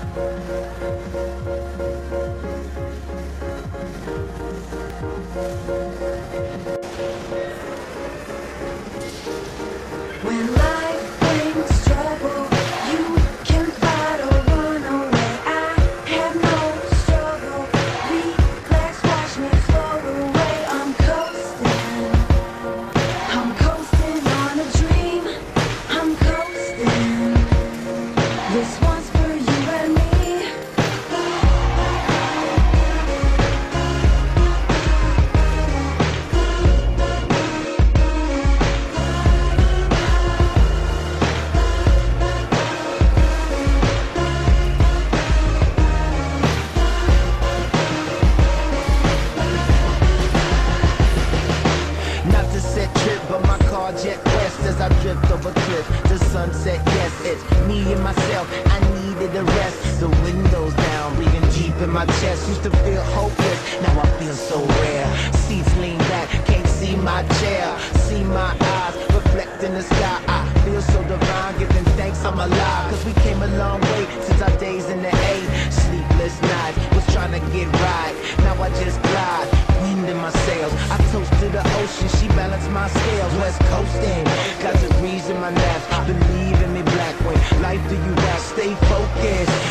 When life brings trouble, you can fight or run away. I have no struggle. Relax, watch me float away. I'm coasting on a dream. I'm coasting. This one's for you and me. But my car jet west as I drift over cliff to sunset. Yes, it's me and myself. I needed a rest. The windows down, breathing deep in my chest. Used to feel hopeless, now I feel so rare. Seats lean back, can't see my chair. See my eyes reflect in the sky. I feel so divine, giving thanks I'm alive. Cause we came a long way since our days in the A. Sleepless nights, was trying to get right. Now I just glide, wind in my sails. I toast to the ocean, she balanced my scales. West coasting, got degrees in my laps. Believe in me, black way. Life do you ask, stay focused.